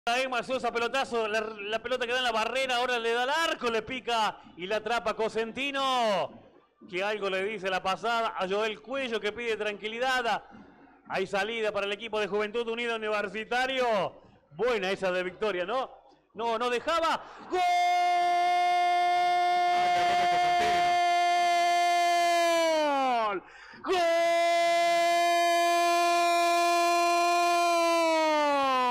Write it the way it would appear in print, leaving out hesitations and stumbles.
Ahí Maciosa, pelotazo, la pelota queda en la barrera, ahora le da al arco, le pica y la atrapa Cosentino, que algo le dice la pasada a Joel Cuello, que pide tranquilidad. Hay salida para el equipo de Juventud Unida Universitario. Buena esa de Victoria, ¿no? No dejaba. ¡Gol! ¡Gol!